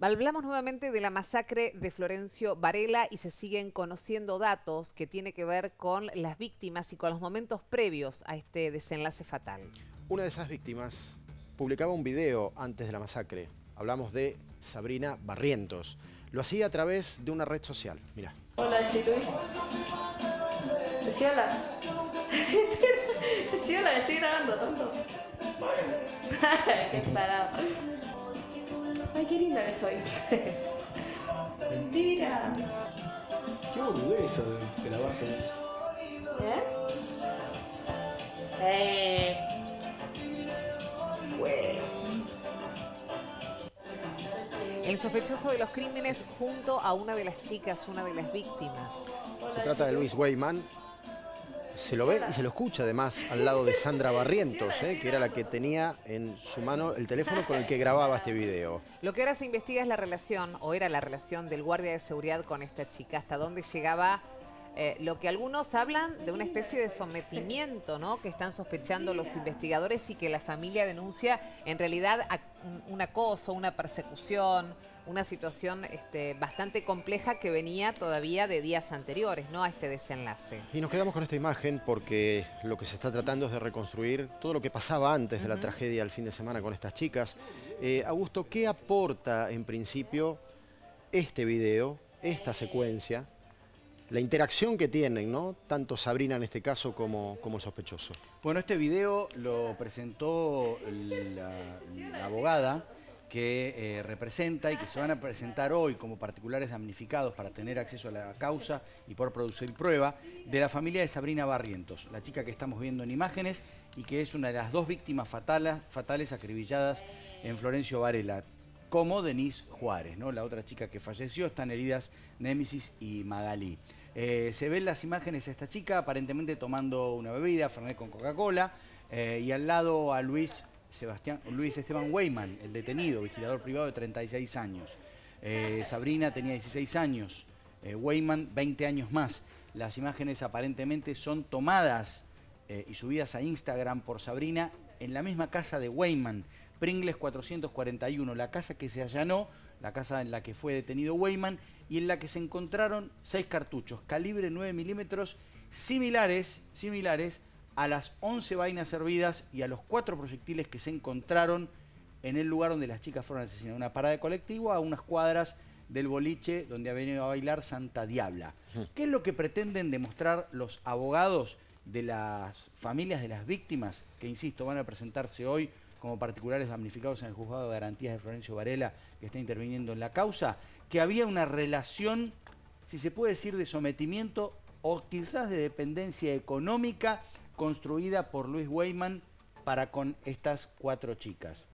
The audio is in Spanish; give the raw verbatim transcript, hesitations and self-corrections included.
Hablamos nuevamente de la masacre de Florencio Varela y se siguen conociendo datos que tienen que ver con las víctimas y con los momentos previos a este desenlace fatal. Una de esas víctimas publicaba un video antes de la masacre. Hablamos de Sabrina Barrientos. Lo hacía a través de una red social. Mirá. Hola, decí Luis. Decí hola. Decí hola, estoy grabando, tonto. Qué parado. Ay, qué linda que soy. Mentira. Qué boludez eso de grabarse. ¿Eh? Eh. Bueno. El sospechoso de los crímenes junto a una de las chicas, una de las víctimas. Se trata de Luis Weyman. Se lo ve y se lo escucha además al lado de Sandra Barrientos, ¿eh? que era la que tenía en su mano el teléfono con el que grababa este video. Lo que ahora se investiga es la relación, o era la relación del guardia de seguridad con esta chica, hasta dónde llegaba eh, lo que algunos hablan de una especie de sometimiento, ¿no? Que están sospechando los investigadores y que la familia denuncia en realidad un acoso, una persecución, una situación este, bastante compleja que venía todavía de días anteriores, ¿no? A este desenlace. Y nos quedamos con esta imagen porque lo que se está tratando es de reconstruir todo lo que pasaba antes de la uh-huh. tragedia el fin de semana con estas chicas. Eh, Augusto, ¿qué aporta en principio este video, esta secuencia, la interacción que tienen, ¿no? Tanto Sabrina en este caso como, como el sospechoso? Bueno, este video lo presentó la, la abogada que eh, representa y que se van a presentar hoy como particulares damnificados para tener acceso a la causa y por producir prueba de la familia de Sabrina Barrientos, la chica que estamos viendo en imágenes y que es una de las dos víctimas fatales, fatales acribilladas en Florencio Varela, como Denise Juárez, ¿no? La otra chica que falleció. Están heridas Némesis y Magalí. Eh, se ven las imágenes a esta chica aparentemente tomando una bebida, Fernet con Coca-Cola, eh, y al lado a Luis Sebastián, Luis Esteban Weyman, el detenido, vigilador privado de treinta y seis años. Eh, Sabrina tenía dieciséis años, eh, Weyman veinte años más. Las imágenes aparentemente son tomadas eh, y subidas a Instagram por Sabrina en la misma casa de Weyman, Pringles cuatrocientos cuarenta y uno, la casa que se allanó, la casa en la que fue detenido Weyman y en la que se encontraron seis cartuchos calibre nueve milímetros similares, similares a las once vainas servidas y a los cuatro proyectiles que se encontraron en el lugar donde las chicas fueron asesinadas. Una parada de colectivo a unas cuadras del boliche donde ha venido a bailar Santa Diabla. ¿Qué es lo que pretenden demostrar los abogados de las familias de las víctimas que, insisto, van a presentarse hoy como particulares damnificados en el juzgado de garantías de Florencio Varela, que está interviniendo en la causa? Que había una relación, si se puede decir, de sometimiento o quizás de dependencia económica construida por Luis Weyman para con estas cuatro chicas.